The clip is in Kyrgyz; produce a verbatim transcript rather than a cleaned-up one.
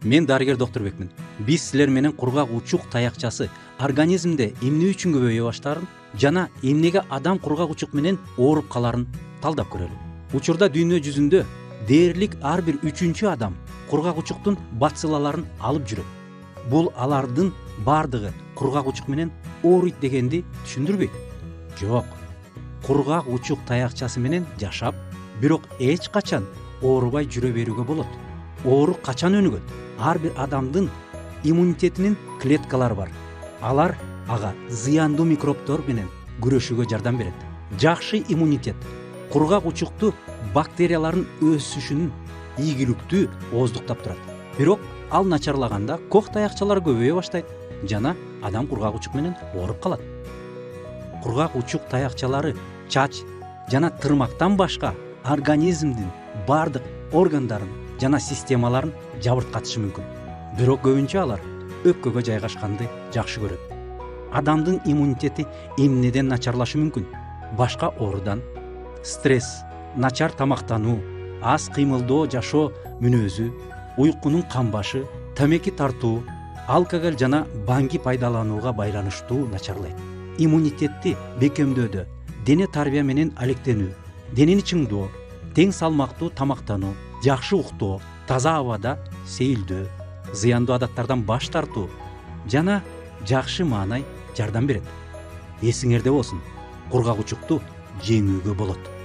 Мен дарыгер Докторбекмин. Биз силер менен кургак учук таякчасы организмде эмне үчүн көбөйө баштаарын жана эмнеге адам кургак учук менен ооруп каларын талдап көрөлү. Учурда дүйнө жүзүндө дээрлик ар бир үчүнчү адам кургак учуктун бациллаларын алып жүрөт. Бул алардын бардыгы кургак учук менен ооруйт дегенди түшүндүрбөйт. Жок. Кургак учук таякчасы менен жашап, бирок эч качан оорубай жүрө берүүгө болот. Оору качан өнүгөт? Ар бир адамдын иммунитетинин клеткалары бар. Алар ага зыяндуу микробтор менен күрөшүүгө жардам берет. Жакшы иммунитет кургак учукту бактериялардын өсүшүнүн ийгиликтүү ооздуктап турат. Бирок ал начарлаганда кок таякчалар көбөйө баштайт жана адам кургак учук менен ооруп калат. Кургак учук таякчалары чач жана тырмактан башка организмдин бардык органдарын жана системаларын жабырткатышы мүмкүн. Бирок көбүнчө алар өпкөгө жайгашканды жакшы көрөт. Адамдын иммунитети эмнеден начарлашы мүмкүн? Башка оорудан, стресс, начар тамактануу, аз кыймылдоо жашоо мүнөзү, уйкунун камбашы, тамеки тартуу, алкоголь жана банги пайдаланууга байланыштуу начарлайт. Иммунитетти бекемдөөдө дене тарбия менен алектенүү, денени чыңдоо, тең салмактуу тамактануу, жакшы уктоо, таза абада сейилдөө, зыяндуу адаттардан баш тартуу жана жакшы маанай жардам берет. Эсиңерде болсун, кургак учукту жеңүүгө болот.